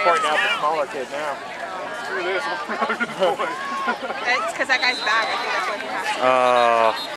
pointing out the smaller kid now. Screw this. It's because that guy's back. I think that's what he has to do.